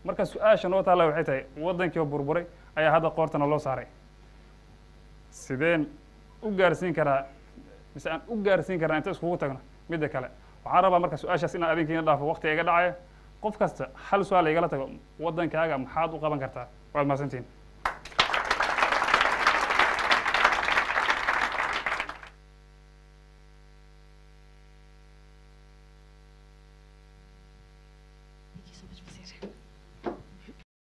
marka su-aasha noo taalla waxay tahay waddankii oo burburay ayaa hadda qoortana loo saaray sideen u gaarsiin karaa mise aan u gaarsiin karaa inta iskugu tagno midda kale waxaan rabaa marka su-aashaas inaan adinkiina dhaafo waqtiga iga dhacaya qof kasta hal su-aal igala tago waddankaaga maxaad u qaban kartaa waad mahadsantihin